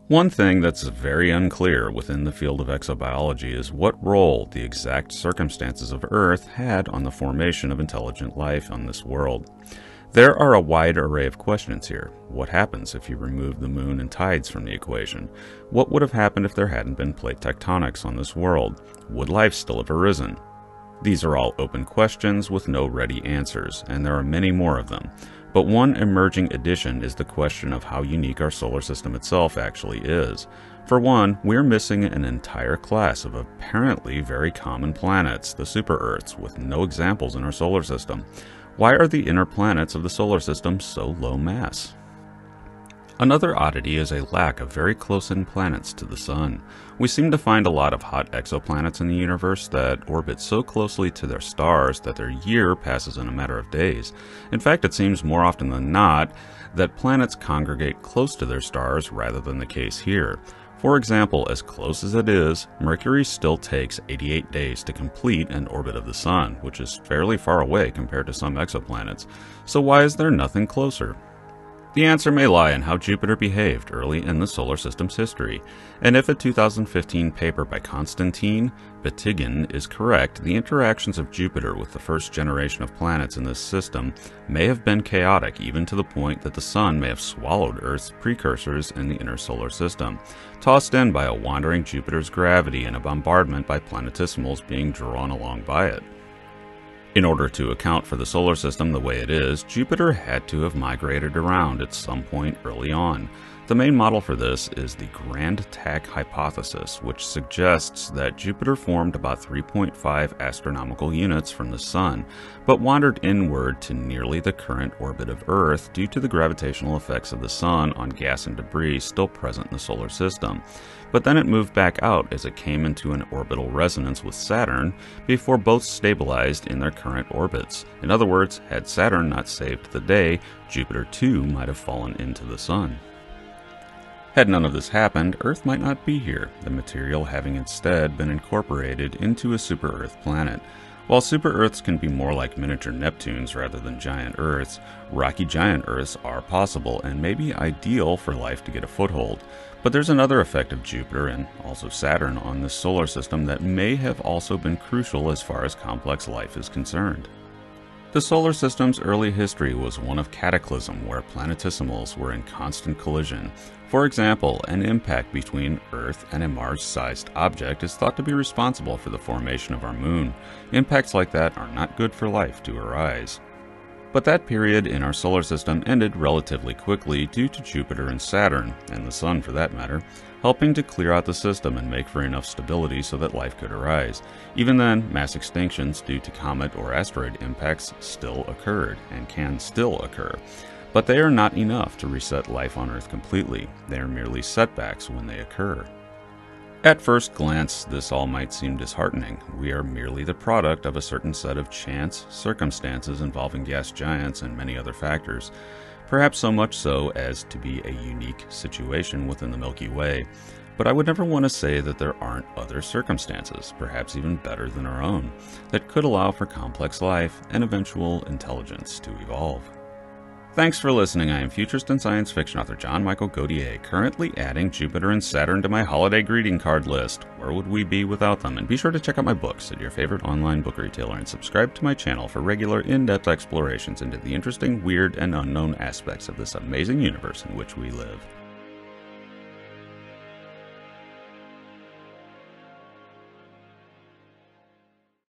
One thing that's very unclear within the field of exobiology is what role the exact circumstances of Earth had on the formation of intelligent life on this world. There are a wide array of questions here. What happens if you remove the moon and tides from the equation? What would have happened if there hadn't been plate tectonics on this world? Would life still have arisen? These are all open questions with no ready answers, and there are many more of them. But one emerging addition is the question of how unique our solar system itself actually is. For one, we're missing an entire class of apparently very common planets, the super-Earths, with no examples in our solar system. Why are the inner planets of the solar system so low mass? Another oddity is a lack of very close-in planets to the Sun. We seem to find a lot of hot exoplanets in the universe that orbit so closely to their stars that their year passes in a matter of days. In fact, it seems more often than not that planets congregate close to their stars rather than the case here. For example, as close as it is, Mercury still takes 88 days to complete an orbit of the Sun, which is fairly far away compared to some exoplanets. So why is there nothing closer? The answer may lie in how Jupiter behaved early in the solar system's history, and if a 2015 paper by Konstantin Batygin is correct, the interactions of Jupiter with the first generation of planets in this system may have been chaotic, even to the point that the Sun may have swallowed Earth's precursors in the inner solar system, tossed in by a wandering Jupiter's gravity and a bombardment by planetesimals being drawn along by it. In order to account for the solar system the way it is, Jupiter had to have migrated around at some point early on. The main model for this is the Grand Tack hypothesis, which suggests that Jupiter formed about 3.5 astronomical units from the Sun, but wandered inward to nearly the current orbit of Earth due to the gravitational effects of the Sun on gas and debris still present in the solar system. But then it moved back out as it came into an orbital resonance with Saturn before both stabilized in their current orbits. In other words, had Saturn not saved the day, Jupiter too might have fallen into the Sun. Had none of this happened, Earth might not be here, the material having instead been incorporated into a super-Earth planet. While super-Earths can be more like miniature Neptunes rather than giant Earths, rocky giant Earths are possible and may be ideal for life to get a foothold. But there's another effect of Jupiter and also Saturn on this solar system that may have also been crucial as far as complex life is concerned. The solar system's early history was one of cataclysm where planetesimals were in constant collision. For example, an impact between Earth and a Mars-sized object is thought to be responsible for the formation of our moon. Impacts like that are not good for life to arise. But that period in our solar system ended relatively quickly due to Jupiter and Saturn, and the Sun for that matter, helping to clear out the system and make for enough stability so that life could arise. Even then, mass extinctions due to comet or asteroid impacts still occurred, and can still occur. But they are not enough to reset life on Earth completely. They are merely setbacks when they occur. At first glance, this all might seem disheartening. We are merely the product of a certain set of chance circumstances involving gas giants and many other factors, perhaps so much so as to be a unique situation within the Milky Way. But I would never want to say that there aren't other circumstances, perhaps even better than our own, that could allow for complex life and eventual intelligence to evolve. Thanks for listening. I am futurist and science fiction author John Michael Godier, currently adding Jupiter and Saturn to my holiday greeting card list. Where would we be without them? And be sure to check out my books at your favorite online book retailer and subscribe to my channel for regular in-depth explorations into the interesting, weird, and unknown aspects of this amazing universe in which we live.